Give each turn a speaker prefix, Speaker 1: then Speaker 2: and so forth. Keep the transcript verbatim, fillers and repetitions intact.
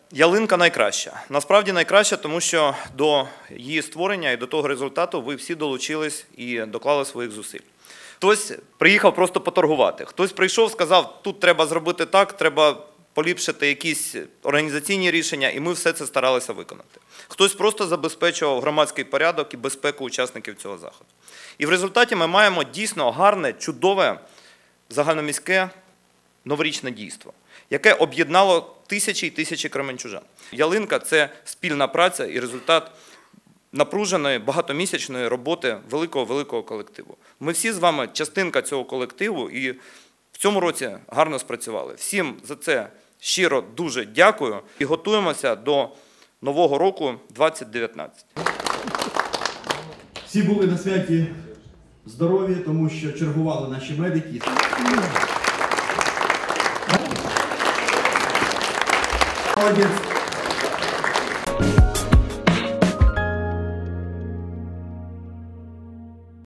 Speaker 1: ялинка найкраща. Насправді найкраща, тому що до її створення і до того результату ви всі долучились і доклали своїх зусиль. Хтось приїхав просто поторгувати, хтось прийшов, сказав, тут треба зробити так, треба поліпшити якісь організаційні рішення, і ми все це старалися виконати. Хтось просто забезпечував громадський порядок і безпеку учасників цього заходу. І в результаті ми маємо дійсно гарне, чудове, загальноміське новорічне дійство, яке об'єднало тисячі і тисячі кременчужан. Ялинка – це спільна праця і результат напруженої, багатомісячної роботи великого-великого колективу. Ми всі з вами частинка цього колективу і в цьому році гарно спрацювали. Всім за це щиро дуже дякую і готуємося до нового року двадцять дев'ятнадцять.
Speaker 2: Всі були на святі здорові, тому що чергували наші медики. Молодець.